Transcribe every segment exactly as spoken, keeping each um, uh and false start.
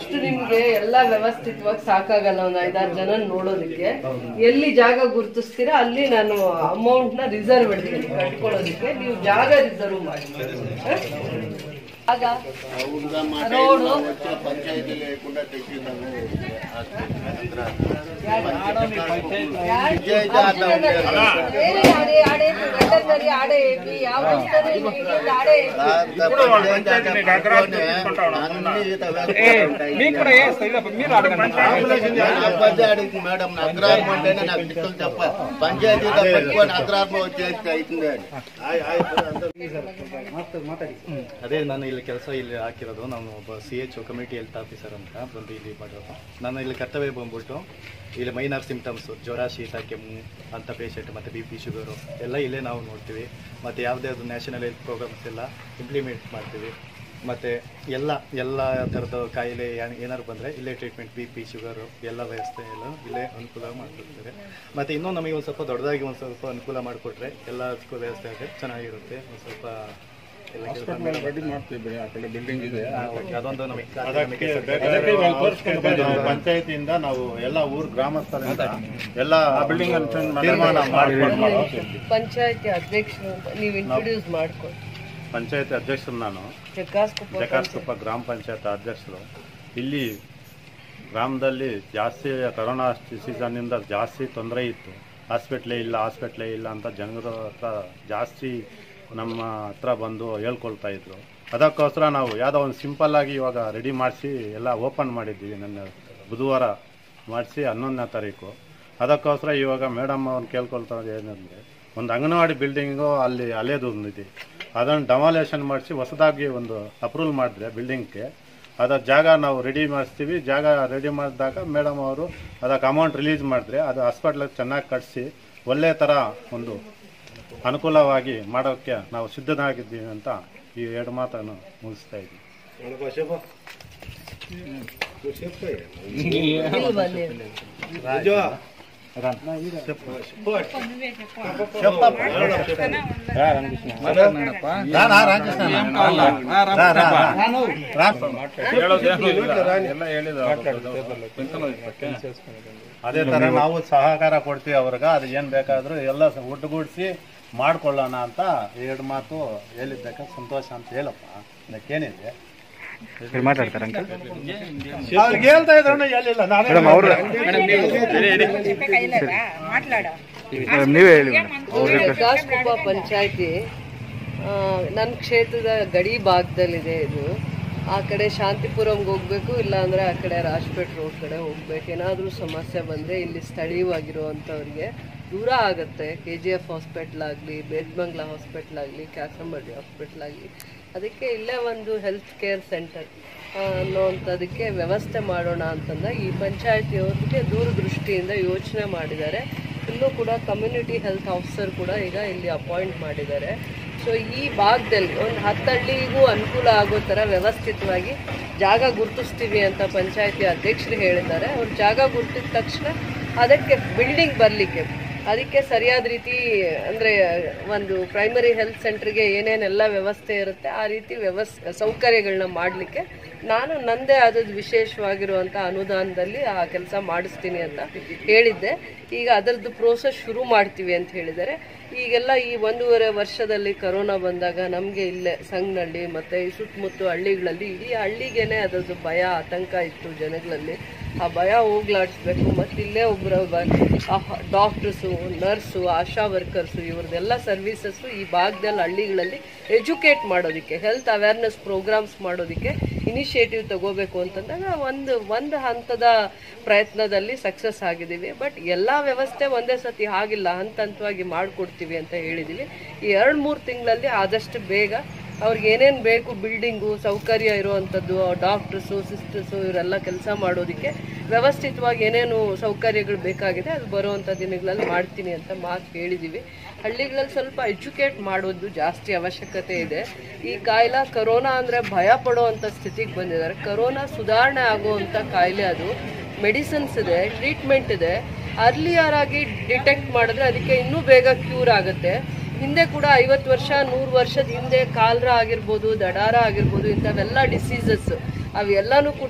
ಅಷ್ಟು ನಿಮ್ಗೆ ಎಲ್ಲಾ ವ್ಯವಸ್ಥಿತವಾಗಿ ಸಾಕಾಗಲ್ಲ ಒಂದು ಐದಾರು ಜನ ನೋಡೋದಕ್ಕೆ. ಎಲ್ಲಿ ಜಾಗ ಗುರುತಿಸ್ತೀರಾ ಅಲ್ಲಿ ನಾನು ಅಮೌಂಟ್ ನ ರಿಸರ್ವ್ ಇಡ್ತೀನಿ ಕಟ್ಕೊಳ್ಳೋದಕ್ಕೆ, ನೀವು ಜಾಗ ರಿಸರ್ವ್ ಮಾಡಿ. ಆಗ ರೋಡು మేడం అగ్రారం అంటేనే నాకు దిక్కులు తప్ప పంచాయతీతో పెట్టుకొని అగ్రారం వచ్చేసి అవుతుంది. ಅದೇ ನಾನು ಇಲ್ಲಿ ಕೆಲಸ ಇಲ್ಲಿ ಹಾಕಿರೋದು. ನಾನು ಒಬ್ಬ C H community health officer ಅಂತ ಬಂದು ಇಲ್ಲಿ ಮಾಡಿರೋದು. ನಾನು ಇಲ್ಲಿ ಕರ್ತವ್ಯ ಬಂದ್ಬಿಟ್ಟು ಇಲ್ಲಿ ಮೈನರ್ ಸಿಂಪ್ಟಮ್ಸು ಜ್ವರ, ಶೀತ, ಕೆಮ್ಮು ಅಂಥ ಪೇಷೆಂಟ್ ಮತ್ತು ಬಿ ಪಿ, ಶುಗರು ಎಲ್ಲ ಇಲ್ಲೇ ನಾವು ನೋಡ್ತೀವಿ. ಮತ್ತು ಯಾವುದೇ ಅದು ನ್ಯಾಷನಲ್ ಹೆಲ್ತ್ ಪ್ರೋಗ್ರಾಮ್ಸ್ ಎಲ್ಲ ಇಂಪ್ಲಿಮೆಂಟ್ ಮಾಡ್ತೀವಿ. ಮತ್ತು ಎಲ್ಲ ಎಲ್ಲ ಥರದ ಕಾಯಿಲೆ ಏನಾದ್ರು ಬಂದರೆ ಇಲ್ಲೇ ಟ್ರೀಟ್ಮೆಂಟ್, ಬಿ ಪಿ, ಶುಗರು ಎಲ್ಲ ವ್ಯವಸ್ಥೆ ಎಲ್ಲ ಇಲ್ಲೇ ಅನುಕೂಲ ಮಾಡಿಕೊಡ್ತಾರೆ. ಮತ್ತು ಇನ್ನೂ ನಮಗೆ ಒಂದು ಸ್ವಲ್ಪ ದೊಡ್ಡದಾಗಿ ಒಂದು ಸ್ವಲ್ಪ ಅನುಕೂಲ ಮಾಡಿಕೊಟ್ರೆ ಎಲ್ಲದಕ್ಕೂ ವ್ಯವಸ್ಥೆ ಆದರೆ ಚೆನ್ನಾಗಿರುತ್ತೆ. ಒಂದು ಸ್ವಲ್ಪ ಪಂಚಾಯತಿಯಿಂದ ನಾವು ಎಲ್ಲ ಊರ್ ಗ್ರಾಮಸ್ಥರಿಂದ ಎಲ್ಲ ಬಿಲ್ಡಿಂಗ್ ತೀರ್ಮಾನ ಮಾಡಿಕೊಂಡು ಪಂಚಾಯತಿ ಅಧ್ಯಕ್ಷರು ನೀವು ಇಂಟ್ರೊಡ್ಯೂಸ್ ಮಾಡ್ಕೊಂಡು. ಪಂಚಾಯತಿ ಅಧ್ಯಕ್ಷರು ನಾನು, ಜಕಾಸ್ಕೊಪ್ಪ ಗ್ರಾಮ ಪಂಚಾಯತ್ ಅಧ್ಯಕ್ಷರು. ಇಲ್ಲಿ ಗ್ರಾಮದಲ್ಲಿ ಜಾಸ್ತಿ ಕರೋನಾ ಸೀಸನ್ನಿಂದ ಜಾಸ್ತಿ ತೊಂದರೆ ಇತ್ತು. ಹಾಸ್ಪಿಟ್ಲೇ ಇಲ್ಲ ಹಾಸ್ಪಿಟ್ಲೇ ಇಲ್ಲ ಅಂತ ಜನರ ಹತ್ರ ಜಾಸ್ತಿ ನಮ್ಮ ಹತ್ರ ಬಂದು ಹೇಳ್ಕೊಳ್ತಾ ಇದ್ರು. ಅದಕ್ಕೋಸ್ಕರ ನಾವು ಯಾವುದೋ ಒಂದು ಸಿಂಪಲ್ಲಾಗಿ ಇವಾಗ ರೆಡಿ ಮಾಡಿಸಿ ಎಲ್ಲ ಓಪನ್ ಮಾಡಿದ್ದೀವಿ. ನನ್ನ ಬುಧವಾರ ಮಾಡಿಸಿ ಹನ್ನೊಂದನೇ ತಾರೀಕು. ಅದಕ್ಕೋಸ್ಕರ ಇವಾಗ ಮೇಡಮ್ ಅವ್ರನ್ನ ಕೇಳ್ಕೊಳ್ತಾರೆ ಏನಂದರೆ, ಒಂದು ಅಂಗನವಾಡಿ ಬಿಲ್ಡಿಂಗು ಅಲ್ಲಿ ಹಳೇದು ಒಂದಿದೆ, ಅದನ್ನು ಡೆಮಾಲೇಷನ್ ಮಾಡಿಸಿ ಹೊಸದಾಗಿ ಒಂದು ಅಪ್ರೂವಲ್ ಮಾಡಿದ್ರೆ ಬಿಲ್ಡಿಂಗ್ಗೆ ಅದರ ಜಾಗ ನಾವು ರೆಡಿ ಮಾಡಿಸ್ತೀವಿ. ಜಾಗ ರೆಡಿ ಮಾಡಿದಾಗ ಮೇಡಮ್ ಅವರು ಅದಕ್ಕೆ ಅಮೌಂಟ್ ರಿಲೀಸ್ ಮಾಡಿದ್ರೆ ಅದು ಹಾಸ್ಪಿಟ್ಲಿಗೆ ಚೆನ್ನಾಗಿ ಕಟ್ಟಿಸಿ ಒಳ್ಳೆಯ ಥರ ಒಂದು ಅನುಕೂಲವಾಗಿ ಮಾಡೋಕ್ಕೆ ನಾವು ಸಿದ್ಧನಾಗಿದ್ದೀವಿ ಅಂತ ಈ ಎರಡು ಮಾತನ್ನು ಮುಗಿಸ್ತಾ ಇದ್ದೀವಿ. ಅದೇ ತರ ನಾವು ಸಹಕಾರ ಕೊಡ್ತೀವಿ ಅವ್ರಿಗೆ. ಅದು ಏನ್ ಬೇಕಾದ್ರೂ ಎಲ್ಲ ಒಟ್ಟುಗೂಡಿಸಿ ಮಾಡ್ಕೊಳ್ಳೋಣ ಅಂತ ಎರಡು ಮಾತು ಹೇಳಿದ್ದಕ್ಕೆ ಸಂತೋಷ ಅಂತ ಹೇಳಪ್ಪ. ಅದಕ್ಕೇನಿದೆ ಮಾತಾಡ್ತಾರೆ ಅವ್ರಿಗೆ ಹೇಳ್ತಾ ಇದ್ರೆ ಹೇಳಿಲ್ಲ ನೀವೇ ಹೇಳಿ. ಜಕಾಸ್ಕೊಪ್ಪ ಪಂಚಾಯತಿ ನನ್ನ ಕ್ಷೇತ್ರದ ಗಡಿ ಭಾಗದಲ್ಲಿದೆ. ಇದು ಆ ಕಡೆ ಶಾಂತಿಪುರಂಗೆ ಹೋಗ್ಬೇಕು, ಇಲ್ಲ ಅಂದರೆ ಆ ಕಡೆ ರಾಜ್ಪೇಟ್ ರೋಡ್ ಕಡೆ ಹೋಗ್ಬೇಕು. ಏನಾದರೂ ಸಮಸ್ಯೆ ಬಂದರೆ ಇಲ್ಲಿ ಸ್ಥಳೀಯವಾಗಿರುವಂಥವ್ರಿಗೆ ದೂರ ಆಗುತ್ತೆ. ಕೆ ಜಿ ಎಫ್ ಹಾಸ್ಪಿಟ್ಲ್ ಆಗಲಿ, ಬೇದ್ಮಂಗ್ಲ ಹಾಸ್ಪಿಟ್ಲ್ ಆಗಲಿ, ಕ್ಯಾಸಂಬಳ್ಳಿ ಹಾಸ್ಪಿಟ್ಲ್ ಆಗಲಿ, ಅದಕ್ಕೆ ಇಲ್ಲೇ ಒಂದು ಹೆಲ್ತ್ ಕೇರ್ ಸೆಂಟರ್ ಅನ್ನೋವಂಥದಕ್ಕೆ ವ್ಯವಸ್ಥೆ ಮಾಡೋಣ ಅಂತಂದಾಗ ಈ ಪಂಚಾಯತಿಯವ್ರಿಗೆ ದೂರದೃಷ್ಟಿಯಿಂದ ಯೋಚನೆ ಮಾಡಿದ್ದಾರೆ. ಇಲ್ಲೂ ಕೂಡ ಕಮ್ಯುನಿಟಿ ಹೆಲ್ತ್ ಆಫೀಸರ್ ಕೂಡ ಈಗ ಇಲ್ಲಿ ಅಪಾಯಿಂಟ್ ಮಾಡಿದ್ದಾರೆ. ಸೊ ಈ ಭಾಗದಲ್ಲಿ ಒಂದು ಹತ್ತಳ್ಳಿಗೂ ಅನುಕೂಲ ಆಗೋ ಥರ ವ್ಯವಸ್ಥಿತವಾಗಿ ಜಾಗ ಗುರುತಿಸ್ತೀವಿ ಅಂತ ಪಂಚಾಯತಿ ಅಧ್ಯಕ್ಷರು ಹೇಳಿದ್ದಾರೆ. ಅವ್ರು ಜಾಗ ಗುರುತಿದ ತಕ್ಷಣ ಅದಕ್ಕೆ ಬಿಲ್ಡಿಂಗ್ ಬರಲಿಕ್ಕೆ ಅದಕ್ಕೆ ಸರಿಯಾದ ರೀತಿ ಅಂದರೆ ಒಂದು ಪ್ರೈಮರಿ ಹೆಲ್ತ್ ಸೆಂಟ್ರಿಗೆ ಏನೇನೆಲ್ಲ ವ್ಯವಸ್ಥೆ ಇರುತ್ತೆ ಆ ರೀತಿ ವ್ಯವಸ್ಥೆ ಸೌಕರ್ಯಗಳನ್ನ ಮಾಡಲಿಕ್ಕೆ ನಾನು ನನ್ನದೇ ಆದದ್ದು ವಿಶೇಷವಾಗಿರುವಂಥ ಅನುದಾನದಲ್ಲಿ ಆ ಕೆಲಸ ಮಾಡಿಸ್ತೀನಿ ಅಂತ ಹೇಳಿದ್ದೆ. ಈಗ ಅದರದ್ದು ಪ್ರೋಸೆಸ್ ಶುರು ಮಾಡ್ತೀವಿ ಅಂತ ಹೇಳಿದ್ದಾರೆ. ಈಗೆಲ್ಲ ಈ ಒಂದೂವರೆ ವರ್ಷದಲ್ಲಿ ಕರೋನಾ ಬಂದಾಗ ನಮಗೆ ಇಲ್ಲೇ ಸಂಗನಹಳ್ಳಿ ಮತ್ತು ಈ ಸುತ್ತಮುತ್ತ ಹಳ್ಳಿಗಳಲ್ಲಿ ಇಡೀ ಹಳ್ಳಿಗೇನೆ ಅದರದ್ದು ಭಯ ಆತಂಕ ಇತ್ತು ಜನಗಳಲ್ಲಿ. ಆ ಭಯ ಹೋಗ್ಲಾಡಿಸ್ಬೇಕು. ಮತ್ತು ಇಲ್ಲೇ ಒಬ್ಬರ ಡಾಕ್ಟರ್ಸು, ನರ್ಸು, ಆಶಾ ವರ್ಕರ್ಸು ಇವ್ರದ್ದೆಲ್ಲ ಸರ್ವೀಸಸ್ಸು ಈ ಭಾಗದಲ್ಲಿ ಹಳ್ಳಿಗಳಲ್ಲಿ ಎಜುಕೇಟ್ ಮಾಡೋದಕ್ಕೆ, ಹೆಲ್ತ್ ಅವೇರ್ನೆಸ್ ಪ್ರೋಗ್ರಾಮ್ಸ್ ಮಾಡೋದಕ್ಕೆ ಇನಿಷಿಯೇಟಿವ್ ತಗೋಬೇಕು ಅಂತಂದಾಗ ಒಂದು ಒಂದು ಹಂತದ ಪ್ರಯತ್ನದಲ್ಲಿ ಸಕ್ಸಸ್ ಆಗಿದ್ದೀವಿ. ಬಟ್ ಎಲ್ಲ ವ್ಯವಸ್ಥೆ ಒಂದೇ ಸತಿ ಆಗಿಲ್ಲ, ಹಂತ ಹಂತವಾಗಿ ಮಾಡಿಕೊಡ್ತೀವಿ ಅಂತ ಹೇಳಿದ್ದೀವಿ. ಈ ಎರಡು ಮೂರು ತಿಂಗಳಲ್ಲಿ ಆದಷ್ಟು ಬೇಗ ಅವ್ರಿಗೆ ಏನೇನು ಬೇಕು ಬಿಲ್ಡಿಂಗು ಸೌಕರ್ಯ ಇರುವಂಥದ್ದು, ಡಾಕ್ಟರ್ಸು, ಸಿಸ್ಟರ್ಸು ಇವರೆಲ್ಲ ಕೆಲಸ ಮಾಡೋದಕ್ಕೆ ವ್ಯವಸ್ಥಿತವಾಗಿ ಏನೇನು ಸೌಕರ್ಯಗಳು ಬೇಕಾಗಿದೆ ಅದು ಬರುವಂಥ ದಿನಗಳಲ್ಲಿ ಮಾಡ್ತೀನಿ ಅಂತ ಮಾತು ಹೇಳಿದ್ದೀವಿ. ಹಳ್ಳಿಗಳಲ್ಲಿ ಸ್ವಲ್ಪ ಎಜುಕೇಟ್ ಮಾಡೋದು ಜಾಸ್ತಿ ಅವಶ್ಯಕತೆ ಇದೆ. ಈ ಕಾಯಿಲೆ ಕರೋನಾ ಅಂದರೆ ಭಯ ಪಡೋವಂಥ ಸ್ಥಿತಿಗೆ ಬಂದಿದ್ದಾರೆ. ಕರೋನಾ ಸುಧಾರಣೆ ಆಗುವಂಥ ಕಾಯಿಲೆ, ಅದು ಮೆಡಿಸಿನ್ಸ್ ಇದೆ, ಟ್ರೀಟ್ಮೆಂಟ್ ಇದೆ. ಅರ್ಲಿಯರ್ ಆಗಿ ಡಿಟೆಕ್ಟ್ ಮಾಡಿದ್ರೆ ಅದಕ್ಕೆ ಇನ್ನೂ ಬೇಗ ಕ್ಯೂರ್ ಆಗುತ್ತೆ. ಹಿಂದೆ ಕೂಡ ಐವತ್ತು ವರ್ಷ ನೂರು ವರ್ಷದ ಹಿಂದೆ ಕಾಲ್ರಾ ಆಗಿರ್ಬೋದು, ದಡಾರ ಆಗಿರ್ಬೋದು, ಇಂಥವೆಲ್ಲ ಡಿಸೀಸಸ್ ಅವೆಲ್ಲನೂ ಕೂಡ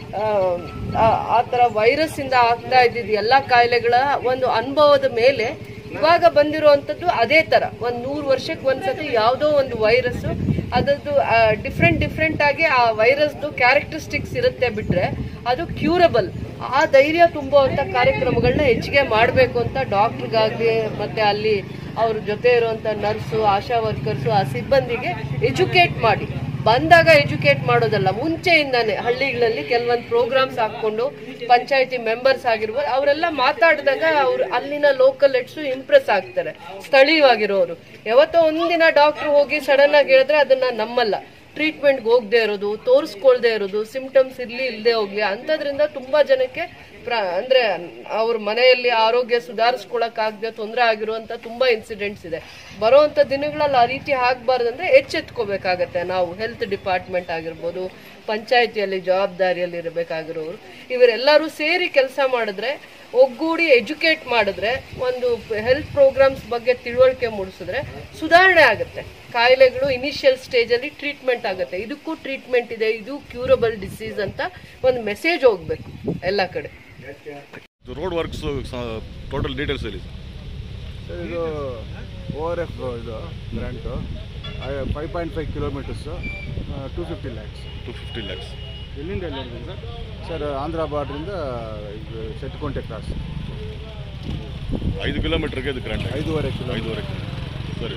ಆ ಥರ ವೈರಸ್ಸಿಂದ ಆಗ್ತಾ ಇದ್ದಿದ್ದು ಎಲ್ಲ ಕಾಯಿಲೆಗಳ ಒಂದು ಅನುಭವದ ಮೇಲೆ ಇವಾಗ ಬಂದಿರುವಂಥದ್ದು ಅದೇ ಥರ ಒಂದು ನೂರು ವರ್ಷಕ್ಕೆ ಒಂದ್ಸತಿ ಯಾವುದೋ ಒಂದು ವೈರಸ್ಸು ಅದರದ್ದು ಡಿಫ್ರೆಂಟ್ ಡಿಫ್ರೆಂಟ್ ಆಗಿ ಆ ವೈರಸ್ದು ಕ್ಯಾರೆಕ್ಟರಿಸ್ಟಿಕ್ಸ್ ಇರುತ್ತೆ ಬಿಟ್ರೆ ಅದು ಕ್ಯೂರಬಲ್. ಆ ಧೈರ್ಯ ತುಂಬುವಂಥ ಕಾರ್ಯಕ್ರಮಗಳನ್ನ ಹೆಚ್ಚಿಗೆ ಮಾಡಬೇಕು ಅಂತ ಡಾಕ್ಟ್ರಿಗಾಗಲಿ ಮತ್ತೆ ಅಲ್ಲಿ ಅವ್ರ ಜೊತೆ ಇರುವಂಥ ನರ್ಸು, ಆಶಾ ವರ್ಕರ್ಸು, ಆ ಸಿಬ್ಬಂದಿಗೆ ಎಜುಕೇಟ್ ಮಾಡಿ ಬಂದಾಗ ಎಜುಕೇಟ್ ಮಾಡೋದಲ್ಲ, ಮುಂಚೆಯಿಂದಾನೆ ಹಳ್ಳಿಗಳಲ್ಲಿ ಕೆಲವೊಂದು ಪ್ರೋಗ್ರಾಮ್ಸ್ ಹಾಕೊಂಡು ಪಂಚಾಯತಿ ಮೆಂಬರ್ಸ್ ಆಗಿರ್ಬೋದು ಅವರೆಲ್ಲ ಮಾತಾಡಿದಾಗ ಅವ್ರು ಅಲ್ಲಿನ ಲೋಕಲ್ ಹೆಡ್ಸು ಇಂಪ್ರೆಸ್ ಆಗ್ತಾರೆ. ಸ್ಥಳೀಯವಾಗಿರೋರು ಯಾವತ್ತೋ ಒಂದಿನ ಡಾಕ್ಟರ್ ಹೋಗಿ ಸಡನ್ ಆಗಿ ಹೇಳಿದ್ರೆ ಅದನ್ನ ನಮ್ಮಲ್ಲ, ಟ್ರೀಟ್ಮೆಂಟ್ಗೆ ಹೋಗದೆ ಇರೋದು, ತೋರಿಸ್ಕೊಳ್ದೆ ಇರೋದು, ಸಿಂಪ್ಟಮ್ಸ್ ಇರ್ಲಿ ಇಲ್ಲದೆ ಹೋಗ್ಲಿ ಅಂಥದ್ರಿಂದ ತುಂಬಾ ಜನಕ್ಕೆ ಪ್ರ ಅಂದ್ರೆ ಅವ್ರ ಮನೆಯಲ್ಲಿ ಆರೋಗ್ಯ ಸುಧಾರಿಸ್ಕೊಳಕ್ಕಾಗದೆ ತೊಂದರೆ ಆಗಿರುವಂತ ತುಂಬಾ ಇನ್ಸಿಡೆಂಟ್ಸ್ ಇದೆ. ಬರುವಂತ ದಿನಗಳಲ್ಲಿ ಆ ರೀತಿ ಆಗ್ಬಾರ್ದಂದ್ರೆ ಎಚ್ಚೆತ್ಕೋಬೇಕಾಗತ್ತೆ ನಾವು. ಹೆಲ್ತ್ ಡಿಪಾರ್ಟ್ಮೆಂಟ್ ಆಗಿರ್ಬೋದು, ಪಂಚಾಯತಿಯಲ್ಲಿ ಜವಾಬ್ದಾರಿಯಲ್ಲಿ ಇರಬೇಕಾಗಿರೋರು, ಇವರೆಲ್ಲರೂ ಸೇರಿ ಕೆಲಸ ಮಾಡಿದ್ರೆ, ಒಗ್ಗೂಡಿ ಎಜುಕೇಟ್ ಮಾಡಿದ್ರೆ, ಒಂದು ಹೆಲ್ತ್ ಪ್ರೋಗ್ರಾಮ್ಸ್ ಬಗ್ಗೆ ತಿಳುವಳಿಕೆ ಮೂಡಿಸಿದ್ರೆ ಸುಧಾರಣೆ ಆಗುತ್ತೆ. ಕಾಯಿಲೆಗಳು ಇನಿಷಿಯಲ್ ಸ್ಟೇಜಲ್ಲಿ ಟ್ರೀಟ್ಮೆಂಟ್ ಆಗುತ್ತೆ. ಇದಕ್ಕೂ ಟ್ರೀಟ್ಮೆಂಟ್ ಇದೆ, ಇದು ಕ್ಯೂರಬಲ್ ಡಿಸೀಸ್ ಅಂತ ಒಂದು ಮೆಸೇಜ್ ಹೋಗ್ಬೇಕು ಎಲ್ಲ ಕಡೆ. ರೋಡ್ ವರ್ಕ್ಸ್ ಟೋಟಲ್ ಡೀಟೇಲ್ಸ್ ಹೇಳಿ ಸರ್. ಇದು ಓ ಆರ್ ಎಫ್ ಇದು grant five point five kilometers, two fifty lakhs two fifty lakhs ಎಲ್ಲಿಂದ ಎಲ್ಲಿಂದ ಸರ್? ಸರ್ ಆಂಧ್ರ ಬಾರ್ಡ್ರಿಂದ ಇದು ಸೆಟ್ಕೊಂಟೆ ಕ್ರಾಸ್ ಐದು ಕಿಲೋಮೀಟರ್ಗೆ ಇದು ಗ್ರ್ಯಾಂಟ್ ಐದೂವರೆ ಕಿಲೋ ಐದೂವರೆ ಸರಿ.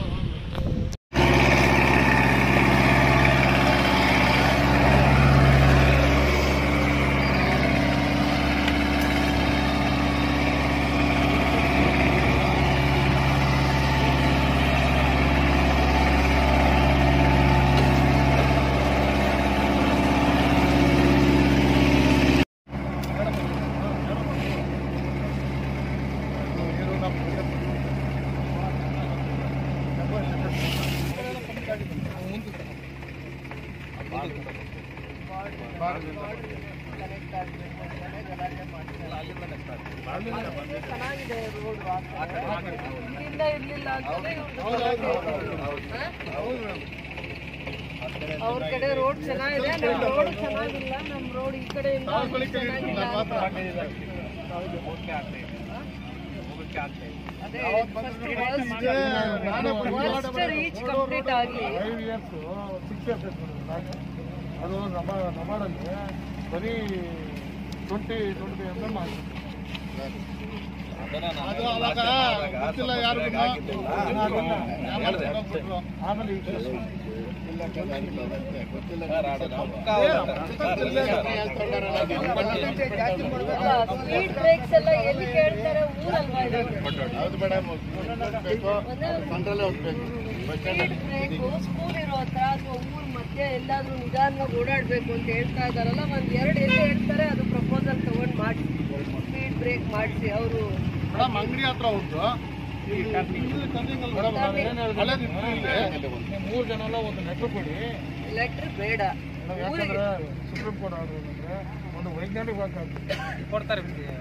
ಚೆನ್ನಾಗಿದೆ ರೋಡ್, ಇಲ್ಲಿಂದ ಇರ್ಲಿಲ್ಲ ಅಂತಂದ್ರೆ ಅವ್ರ ಕಡೆ ರೋಡ್ ಚೆನ್ನಾಗಿದೆ, ನಮ್ಮ ರೋಡ್ ಚೆನ್ನಾಗಿಲ್ಲ, ನಮ್ಮ ರೋಡ್ ಈ ಕಡೆಯಿಂದ ಚೆನ್ನಾಗಿಲ್ಲ ಅಂತ. ಅದೇ ಫಸ್ಟ್ ರೀಚ್ ಕಂಪ್ಲೀಟ್ ಆಗಲಿ. ಅದು ನಮ್ಮ ನಮ್ಮಲ್ಲಿ ಬರೀ ಟ್ವೆಂಟಿ ಟ್ವೆಂಟಿ ಎಮ್ ಎಮ್ ಆಗಿದೆ. ಆಮೇಲೆ ಸ್ಪೀಡ್ ಬ್ರೇಕ್ಸ್ ಎಲ್ಲ ಎಲ್ಲಿ ಕೇಳ್ತಾರೆ? ಊರಲ್ವಾ ಇದು? ಸ್ಪೀಡ್ ಬ್ರೇಕು ಸ್ಕೂಲ್ ಇರೋ ಹತ್ರ ಅಥವಾ ಊರ್ ಮಧ್ಯೆ ಎಲ್ಲಾದ್ರೂ ನಿಧಾನವಾಗಿ ಓಡಾಡ್ಬೇಕು ಅಂತ ಹೇಳ್ತಾ ಇದಾರಲ್ಲ, ಒಂದ್ ಎರಡು ಎಲ್ಲಿ ಹೇಳ್ತಾರೆ ಅದು ಪ್ರಪೋಸಲ್ ತಗೊಂಡ್ ಮಾಡಿಸಿ, ಸ್ಪೀಡ್ ಬ್ರೇಕ್ ಮಾಡಿಸಿ. ಅವರು ಅಂಗಡಿ ಹತ್ರ ಹೋಗ್ತು ಮೂರು ಜನ ಎಲ್ಲ ಒಂದು ಲೆಟರ್ ಕೊಡಿ. ಲೆಟರ್ ಬೇಡ, ಸುಪ್ರೀಂ ಕೋರ್ಟ್ ಆರ್ಡರ್ ಅಂದ್ರೆ ಒಂದು ವೈಜ್ಞಾನಿಕ ಕೊಡ್ತಾರೆ,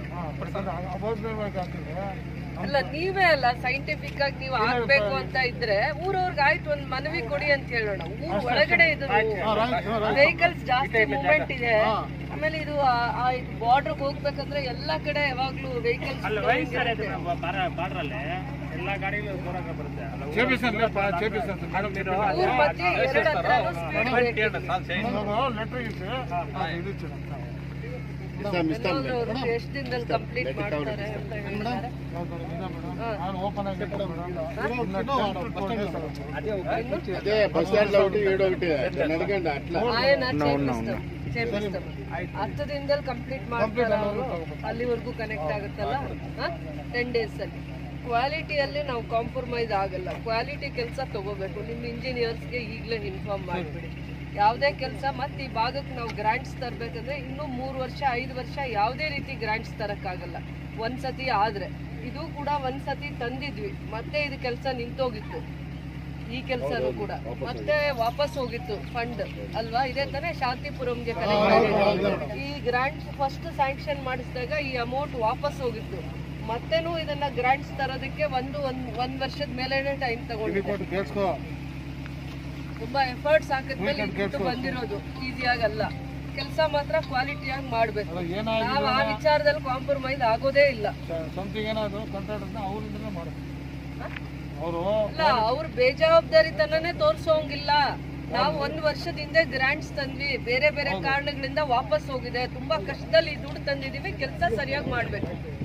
ಅಲ್ಲ ನೀವೇ ಅಲ್ಲ ಸೈಂಟಿಫಿಕ್ ಆಗಿ ನೀವು ಆಗ್ಬೇಕು ಅಂತ ಇದ್ರೆ ಊರವ್ರಿಗೆ ಆಯ್ತು ಒಂದ್ ಮನವಿ ಕೊಡಿ ಅಂತ ಹೇಳೋಣ. ಊರ್ ಒಳಗಡೆ ಇದು ವೆಹಿಕಲ್ಸ್ ಜಾಸ್ತಿ ಮೂವ್ಮೆಂಟ್ ಇದೆ. ಆಮೇಲೆ ಇದು ಬಾರ್ಡರ್ ಹೋಗ್ಬೇಕಂದ್ರೆ ಎಲ್ಲಾ ಕಡೆ ಯಾವಾಗ್ಲೂ ವೆಹಿಕಲ್ಸ್ ಎಲ್ಲಾ ಗಾಡಿಗಳು ಬರುತ್ತೆ. ಊರ್ ಮಧ್ಯೆ ಎರಡು ಹತ್ರ ಎಷ್ಟು ದಿನದಲ್ಲಿ ಕಂಪ್ಲೀಟ್ ಮಾಡ್ತಾರೆ ಅಂತ ಹೇಳ್ತಾರೆ. ಹತ್ತು ದಿನದಲ್ಲಿ ಕಂಪ್ಲೀಟ್ ಮಾಡ್ತಾರೆ ಅವರು, ಅಲ್ಲಿವರೆಗೂ ಕನೆಕ್ಟ್ ಆಗುತ್ತಲ್ಲ ಟೆನ್ ಡೇಸ್ ಅಲ್ಲಿ. ಕ್ವಾಲಿಟಿಯಲ್ಲಿ ನಾವು ಕಾಂಪ್ರಮೈಸ್ ಆಗಲ್ಲ, ಕ್ವಾಲಿಟಿ ಕೆಲಸ ತಗೋಬೇಕು. ನಿಮ್ಮ ಇಂಜಿನಿಯರ್ಸ್ಗೆ ಈಗಲೇ ಇನ್ಫಾರ್ಮ್ ಮಾಡಿಬಿಡಿ. ಯಾವುದೇ ಕೆಲಸ ಮತ್ತೆ ಈ ಭಾಗಕ್ಕೆ ನಾವು ಗ್ರಾಂಟ್ಸ್ ತರಬೇಕಂದ್ರೆ ಇನ್ನೂ ಮೂರು ವರ್ಷ ಐದು ವರ್ಷ ಯಾವುದೇ ರೀತಿ ಗ್ರಾಂಟ್ಸ್ ತರಕ್ಕಾಗಲ್ಲ. ಒಂದ್ಸತಿ ಆದ್ರೆ ಇದು ಕೂಡ ಒಂದ್ಸತಿ ತಂದಿದ್ವಿ, ಮತ್ತೆ ಇದು ಕೆಲಸ ನಿಂತೋಗಿತ್ತು. ಈ ಕೆಲಸನೂ ಕೂಡ ಮತ್ತೆ ವಾಪಸ್ ಹೋಗಿತ್ತು ಫಂಡ್ ಅಲ್ವಾ. ಇದೇ ತಾನೇ ಶಾಂತಿಪುರಂಗೆ ಕನೆಕ್ಟ್ ಆಗಿದೆ. ಈ ಗ್ರಾಂಟ್ಸ್ ಫಸ್ಟ್ ಸ್ಯಾಂಕ್ಷನ್ ಮಾಡಿಸಿದಾಗ ಈ ಅಮೌಂಟ್ ವಾಪಸ್ ಹೋಗಿತ್ತು. ಮತ್ತೇನು ಇದನ್ನ ಗ್ರಾಂಟ್ಸ್ ತರೋದಕ್ಕೆ ಒಂದು ಒಂದ್ ಒಂದ್ ವರ್ಷದ ಮೇಲೆ ಟೈಮ್ ತಗೊಂಡಿದೆ. ತುಂಬಾ ಎಫರ್ಟ್ಸ್ ಹಾಕಿದ್ಮೇಲೆ ಬಂದಿರೋದು, ಈಸಿಯಾಗಲ್ಲ. ಕೆಲಸ ಮಾತ್ರ ಕ್ವಾಲಿಟಿಯಾಗಿ ಮಾಡ್ಬೇಕು. ನಾವು ಆ ವಿಚಾರದಲ್ಲಿ ಕಾಂಪ್ರಮೈಸ್ ಆಗೋದೇ ಇಲ್ಲ. ಅಲ್ಲ, ಅವ್ರು ಬೇಜವಾಬ್ದಾರಿತನನೇ ತೋರ್ಸೋಂಗಿಲ್ಲ. ನಾವು ಒಂದ್ ವರ್ಷದಿಂದ ಗ್ರಾಂಟ್ಸ್ ತಂದ್ವಿ, ಬೇರೆ ಬೇರೆ ಕಾರಣಗಳಿಂದ ವಾಪಸ್ ಹೋಗಿದೆ. ತುಂಬಾ ಕಷ್ಟದಲ್ಲಿ ದುಡ್ಡು ತಂದಿದೀವಿ, ಕೆಲಸ ಸರಿಯಾಗಿ ಮಾಡ್ಬೇಕು.